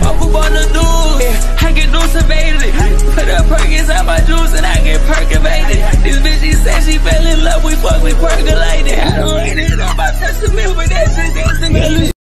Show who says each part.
Speaker 1: Pop up on the news, I get new surveillance. Put her perk inside my juice and I get percolated. This bitch, she said she fell in love, we fuck, we percolated.